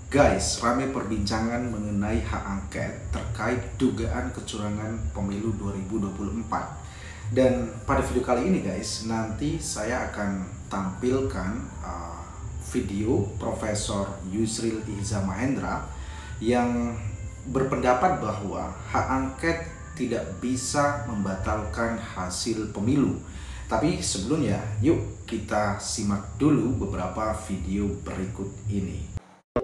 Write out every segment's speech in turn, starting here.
Guys, ramai perbincangan mengenai hak angket terkait dugaan kecurangan pemilu 2024. Dan pada video kali ini guys, nanti saya akan tampilkan video Profesor Yusril Iza Mahendra yang berpendapat bahwa hak angket tidak bisa membatalkan hasil pemilu. Tapi sebelumnya, yuk kita simak dulu beberapa video berikut ini.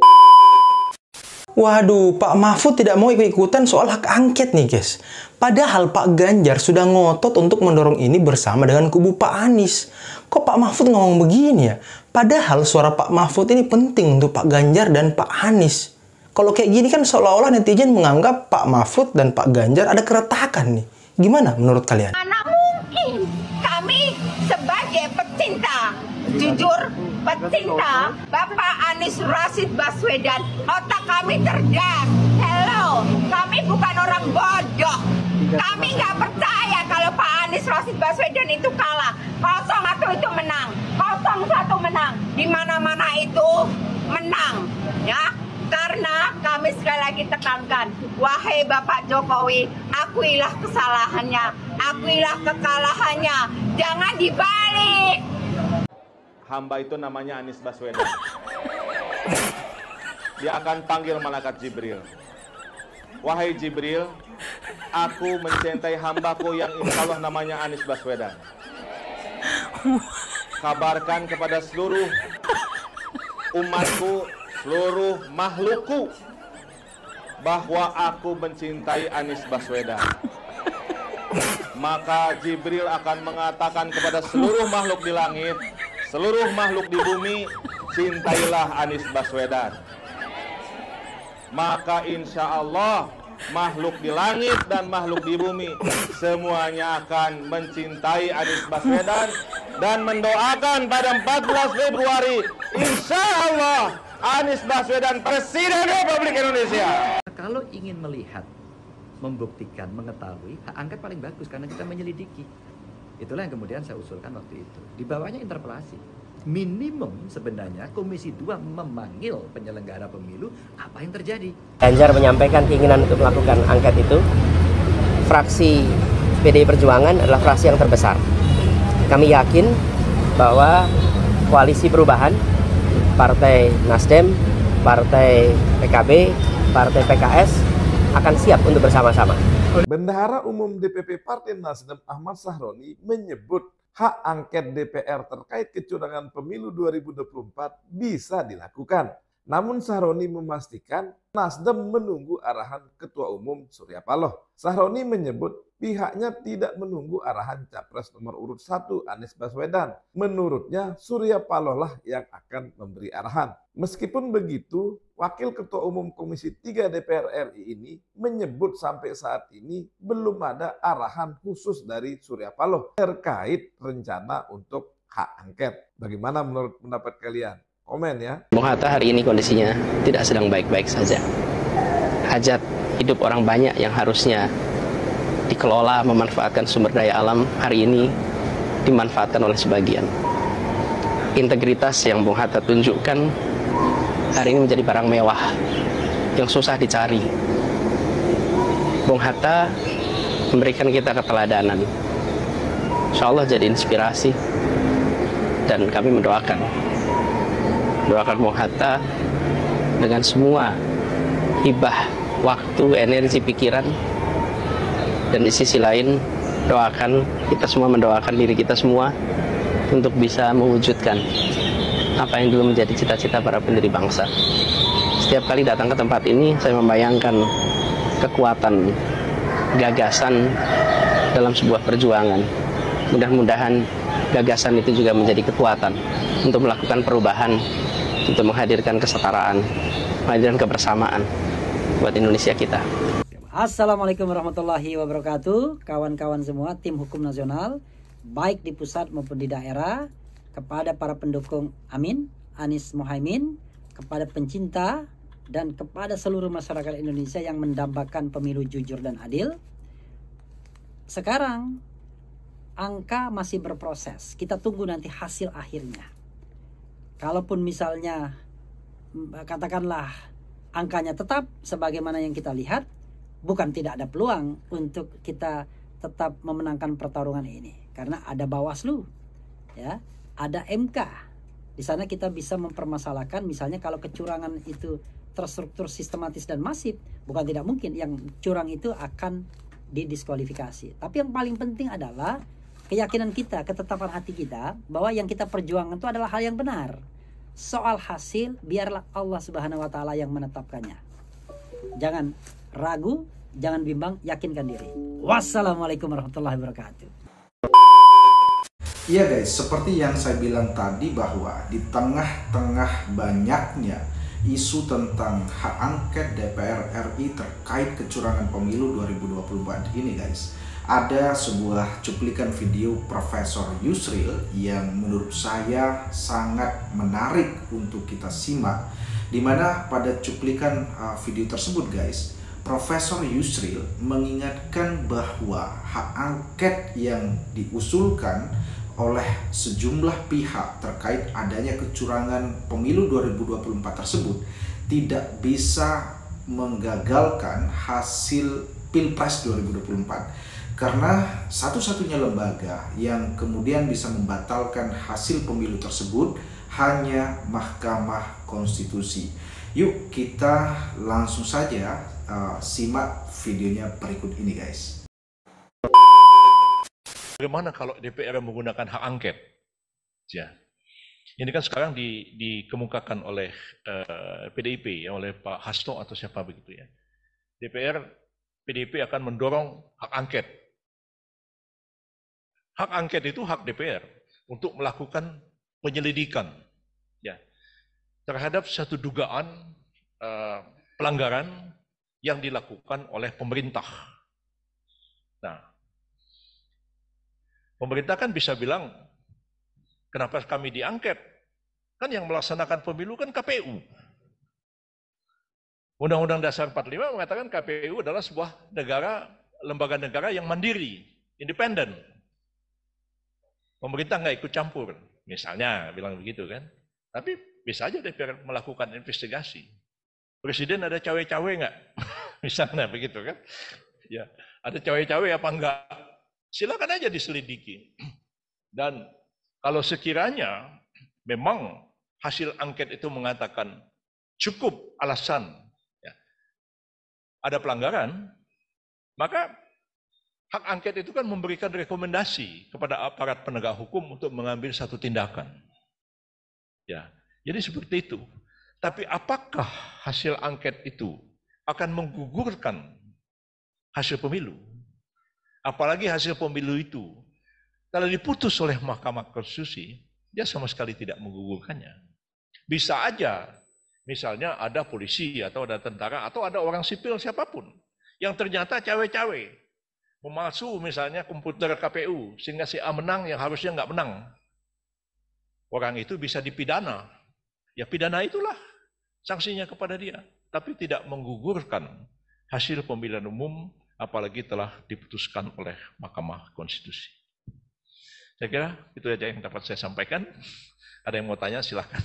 Waduh, Pak Mahfud tidak mau ikut-ikutan soal hak angket nih guys. Padahal Pak Ganjar sudah ngotot untuk mendorong ini bersama dengan kubu Pak Anies. Kok Pak Mahfud ngomong begini ya? Padahal suara Pak Mahfud ini penting untuk Pak Ganjar dan Pak Anies. Kalau kayak gini kan seolah-olah netizen menganggap Pak Mahfud dan Pak Ganjar ada keretakan nih. Gimana menurut kalian? Mana mungkin kami sebagai pecinta, jujur pecinta Bapak Anies Rashid Baswedan, otak kami cerdas. Hello, kami bukan orang bodoh. Kami nggak percaya kalau Pak Anies Rashid Baswedan itu kalah. 01 itu menang, 01 menang, di mana-mana itu menang, ya. Karena kami sekali lagi tekankan, wahai Bapak Jokowi, akuilah kesalahannya, akuilah kekalahannya, jangan dibalik. Hamba itu namanya Anies Baswedan. Dia akan panggil malaikat Jibril. Wahai Jibril, aku mencintai hambaku yang insya Allah namanya Anies Baswedan. Kabarkan kepada seluruh umatku, seluruh makhlukku, bahwa aku mencintai Anies Baswedan. Maka Jibril akan mengatakan kepada seluruh makhluk di langit, seluruh makhluk di bumi, cintailah Anies Baswedan. Maka insya Allah makhluk di langit dan makhluk di bumi semuanya akan mencintai Anies Baswedan dan mendoakan pada 14 Februari insya Allah Anies Baswedan Presiden Republik Indonesia. Kalau ingin melihat, membuktikan, mengetahui, hak angket paling bagus karena kita menyelidiki. Itulah yang kemudian saya usulkan waktu itu. Di bawahnya interpelasi. Minimum sebenarnya Komisi 2 memanggil penyelenggara pemilu, apa yang terjadi. Ganjar menyampaikan keinginan untuk melakukan angket itu. Fraksi PDI Perjuangan adalah fraksi yang terbesar. Kami yakin bahwa koalisi perubahan, Partai Nasdem, Partai PKB, Partai PKS akan siap untuk bersama-sama. Bendahara Umum DPP Partai Nasdem Ahmad Sahroni menyebut hak angket DPR terkait kecurangan pemilu 2024 bisa dilakukan. Namun Sahroni memastikan Nasdem menunggu arahan Ketua Umum Surya Paloh. Sahroni menyebut pihaknya tidak menunggu arahan Capres nomor urut 1 Anies Baswedan. Menurutnya Surya Paloh lah yang akan memberi arahan. Meskipun begitu, Wakil Ketua Umum Komisi 3 DPR RI ini menyebut sampai saat ini belum ada arahan khusus dari Surya Paloh terkait rencana untuk hak angket. Bagaimana menurut pendapat kalian? Komen ya. Bung Hatta hari ini kondisinya tidak sedang baik-baik saja. Hajat hidup orang banyak yang harusnya dikelola memanfaatkan sumber daya alam hari ini dimanfaatkan oleh sebagian. Integritas yang Bung Hatta tunjukkan hari ini menjadi barang mewah yang susah dicari. Bung Hatta memberikan kita keteladanan. Insya Allah jadi inspirasi dan kami mendoakan Bung Hatta dengan semua hibah waktu, energi, pikiran, dan di sisi lain doakan, kita semua mendoakan diri kita semua untuk bisa mewujudkan apa yang dulu menjadi cita-cita para pendiri bangsa. Setiap kali datang ke tempat ini saya membayangkan kekuatan gagasan dalam sebuah perjuangan. Mudah-mudahan gagasan itu juga menjadi kekuatan untuk melakukan perubahan, untuk menghadirkan kesetaraan, menghadirkan kebersamaan buat Indonesia kita. Assalamualaikum warahmatullahi wabarakatuh. Kawan-kawan semua, tim hukum nasional, baik di pusat maupun di daerah, kepada para pendukung Amin, Anies Mohaimin, kepada pencinta, dan kepada seluruh masyarakat Indonesia yang mendambakan pemilu jujur dan adil. Sekarang, angka masih berproses. Kita tunggu nanti hasil akhirnya. Kalaupun misalnya katakanlah angkanya tetap sebagaimana yang kita lihat, bukan tidak ada peluang untuk kita tetap memenangkan pertarungan ini, karena ada Bawaslu, ya, ada MK. Di sana kita bisa mempermasalahkan, misalnya kalau kecurangan itu terstruktur, sistematis dan masif, bukan tidak mungkin yang curang itu akan didiskualifikasi. Tapi yang paling penting adalah keyakinan kita, ketetapan hati kita bahwa yang kita perjuangkan itu adalah hal yang benar. Soal hasil biarlah Allah Subhanahu wa taala yang menetapkannya. Jangan ragu, jangan bimbang, yakinkan diri. Wassalamualaikum warahmatullahi wabarakatuh. Iya guys, seperti yang saya bilang tadi bahwa di tengah-tengah banyaknya isu tentang hak angket DPR RI terkait kecurangan pemilu 2024 ini guys, ada sebuah cuplikan video Profesor Yusril yang menurut saya sangat menarik untuk kita simak, dimana pada cuplikan video tersebut guys, Profesor Yusril mengingatkan bahwa hak angket yang diusulkan oleh sejumlah pihak terkait adanya kecurangan pemilu 2024 tersebut tidak bisa menggagalkan hasil Pilpres 2024, karena satu-satunya lembaga yang kemudian bisa membatalkan hasil pemilu tersebut hanya Mahkamah Konstitusi. Yuk kita langsung saja simak videonya berikut ini guys. Bagaimana kalau DPR menggunakan hak angket? Ya, ini kan sekarang dikemukakan oleh PDIP, ya, oleh Pak Hasto atau siapa begitu ya. PDIP akan mendorong hak angket. Hak angket itu hak DPR untuk melakukan penyelidikan, ya, terhadap satu dugaan pelanggaran yang dilakukan oleh pemerintah. Nah, pemerintah kan bisa bilang, kenapa kami diangket? Kan yang melaksanakan pemilu kan KPU. Undang-Undang Dasar 45 mengatakan KPU adalah sebuah negara, lembaga negara yang mandiri, independen. Pemerintah nggak ikut campur, misalnya bilang begitu kan. Tapi bisa aja DPR melakukan investigasi. Presiden ada cawe-cawe nggak? Misalnya begitu kan. Ya, ada cawe-cawe apa enggak? Silakan aja diselidiki. Dan kalau sekiranya memang hasil angket itu mengatakan cukup alasan ya, ada pelanggaran, maka hak angket itu kan memberikan rekomendasi kepada aparat penegak hukum untuk mengambil satu tindakan. Ya, jadi seperti itu. Tapi apakah hasil angket itu akan menggugurkan hasil pemilu? Apalagi hasil pemilu itu, kalau diputus oleh Mahkamah Konstitusi, dia sama sekali tidak menggugurkannya. Bisa aja, misalnya ada polisi atau ada tentara atau ada orang sipil siapapun yang ternyata cawe-cawe, memalsu misalnya komputer KPU sehingga si A menang yang harusnya nggak menang. Orang itu bisa dipidana. Ya pidana itulah sanksinya kepada dia, tapi tidak menggugurkan hasil pemilihan umum, apalagi telah diputuskan oleh Mahkamah Konstitusi. Saya kira itu saja yang dapat saya sampaikan. Ada yang mau tanya, silahkan.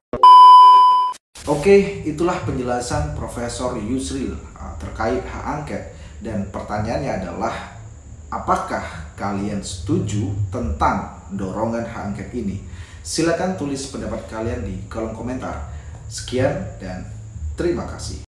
Oke, itulah penjelasan Profesor Yusril terkait hak angket. Dan pertanyaannya adalah, apakah kalian setuju tentang dorongan hak angket ini? Silakan tulis pendapat kalian di kolom komentar. Sekian dan terima kasih.